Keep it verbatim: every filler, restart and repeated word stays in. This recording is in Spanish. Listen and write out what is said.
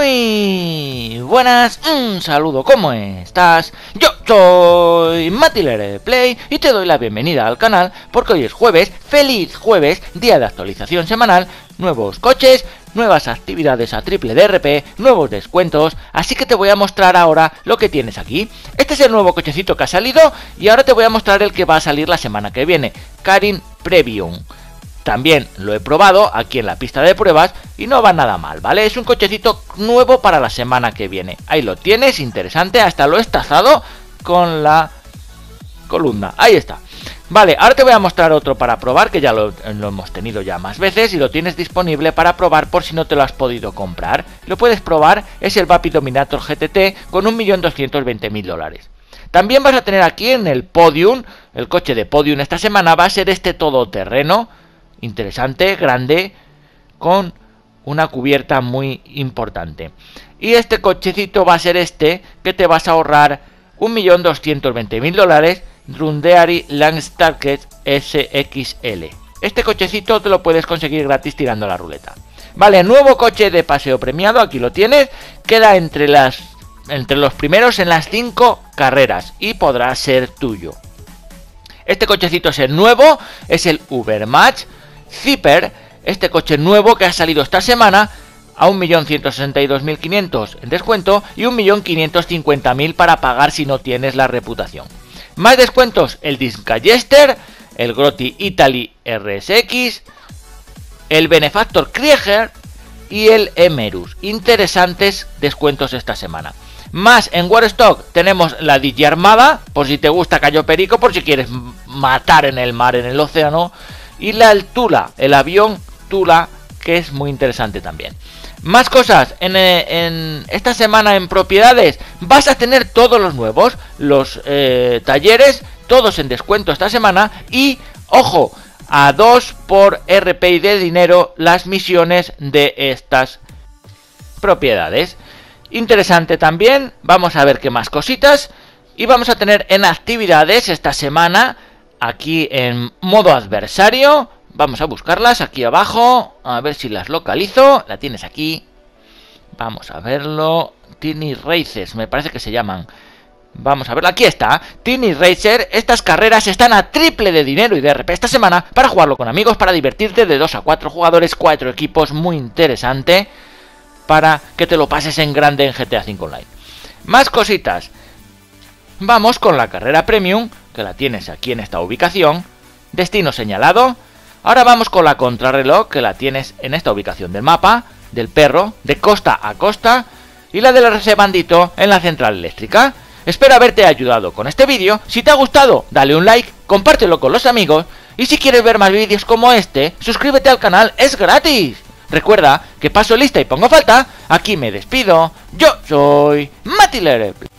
Muy buenas, un saludo, ¿cómo estás? Yo soy MatiLerePlay y te doy la bienvenida al canal porque hoy es jueves, feliz jueves, día de actualización semanal, nuevos coches, nuevas actividades a triple D R P, nuevos descuentos, así que te voy a mostrar ahora lo que tienes aquí. Este es el nuevo cochecito que ha salido y ahora te voy a mostrar el que va a salir la semana que viene, Karin Premium. También lo he probado aquí en la pista de pruebas y no va nada mal, ¿vale? Es un cochecito nuevo para la semana que viene. Ahí lo tienes, interesante, hasta lo he estazado con la columna. Ahí está. Vale, ahora te voy a mostrar otro para probar, que ya lo, lo hemos tenido ya más veces y lo tienes disponible para probar por si no te lo has podido comprar. Lo puedes probar, es el Vapid Dominator G T T con un millón doscientos veinte mil dólares. También vas a tener aquí en el Podium, el coche de Podium esta semana va a ser este todoterreno. Interesante, grande, con una cubierta muy importante. Y este cochecito va a ser este, que te vas a ahorrar un millón doscientos veinte mil dólares, Rundeary Langstarket S X L. Este cochecito te lo puedes conseguir gratis tirando la ruleta. Vale, nuevo coche de paseo premiado, aquí lo tienes, queda entre, las, entre los primeros en las cinco carreras y podrá ser tuyo. Este cochecito es el nuevo, es el Ubermatch Zipper, este coche nuevo que ha salido esta semana a un millón ciento sesenta y dos mil quinientos en descuento y un millón quinientos cincuenta mil para pagar si no tienes la reputación. Más descuentos, el Disca Jester, el Grotti Italy R S X, el Benefactor Krieger y el Emerus. Interesantes descuentos esta semana. Más en Warstock tenemos la Digi Armada, por si te gusta Cayo Perico, por si quieres matar en el mar, en el océano. Y la el Tula, el avión Tula, que es muy interesante también. Más cosas, en, en esta semana en propiedades vas a tener todos los nuevos, los eh, talleres, todos en descuento esta semana. Y, ojo, a dos por R P I de dinero las misiones de estas propiedades. Interesante también, vamos a ver qué más cositas. Y vamos a tener en actividades esta semana, aquí en modo adversario, vamos a buscarlas aquí abajo, a ver si las localizo, la tienes aquí, vamos a verlo, Tiny Races, me parece que se llaman, vamos a verlo, aquí está, Tiny Racer, estas carreras están a triple de dinero y de R P esta semana, para jugarlo con amigos, para divertirte de dos a cuatro jugadores, cuatro equipos, muy interesante, para que te lo pases en grande en G T A cinco Online. Más cositas, vamos con la carrera Premium, que la tienes aquí en esta ubicación, destino señalado. Ahora vamos con la contrarreloj, que la tienes en esta ubicación del mapa, del perro, de costa a costa, y la del R C Bandito en la central eléctrica. Espero haberte ayudado con este vídeo. Si te ha gustado, dale un like, compártelo con los amigos, y si quieres ver más vídeos como este, suscríbete al canal, es gratis. Recuerda que paso lista y pongo falta. Aquí me despido, yo soy MatiLerePlay.